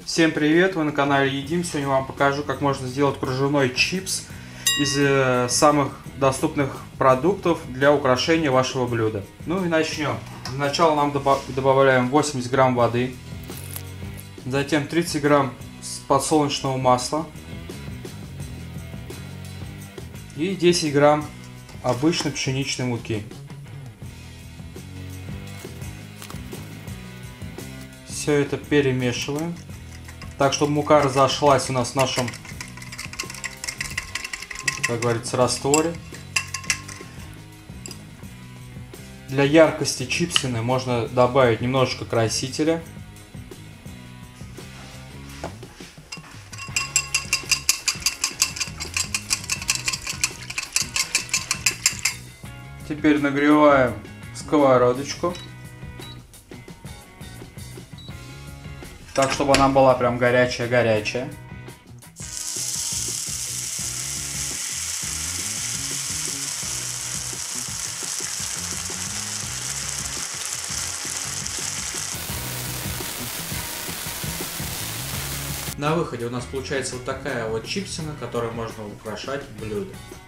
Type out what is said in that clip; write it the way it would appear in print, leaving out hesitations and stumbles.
Всем привет, вы на канале Едим. Сегодня вам покажу, как можно сделать кружевной чипс из самых доступных продуктов для украшения вашего блюда. Ну и начнем. Для начала нам добавляем 80 грамм воды, затем 30 грамм подсолнечного масла и 10 грамм обычной пшеничной муки. Все это перемешиваем, так чтобы мука разошлась у нас в нашем, как говорится, растворе. Для яркости чипсины можно добавить немножечко красителя. Теперь нагреваем сковородочку, так чтобы она была прям горячая-горячая. На выходе у нас получается вот такая вот чипсина, которой можно украшать блюдо.